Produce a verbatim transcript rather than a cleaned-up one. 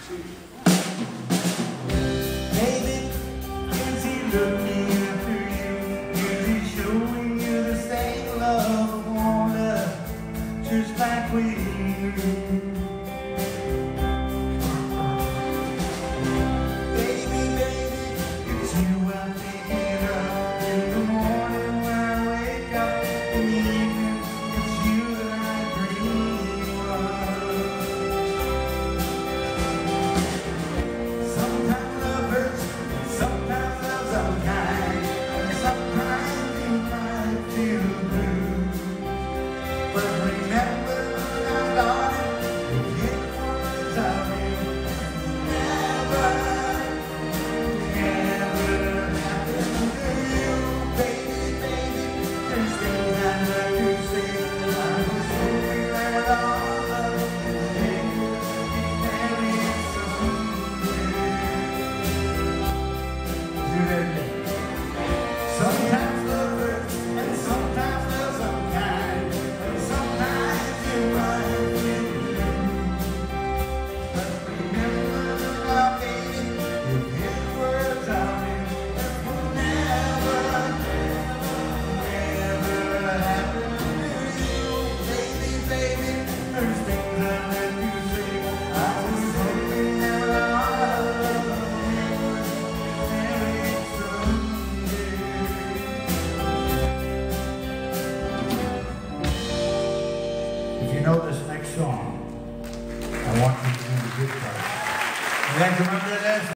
Baby, is he looking after you? Is he showing you the same love of wonder, just like we do? Sometimes love hurts, and sometimes love's unkind, and sometimes you might feel blue. But remember, my baby, if his words are real, that will never, never happen to you. Baby, baby, there's things I let you say. I was hoping that our love would marry someday. If you know this next song, I want you to do the good part. You guys remember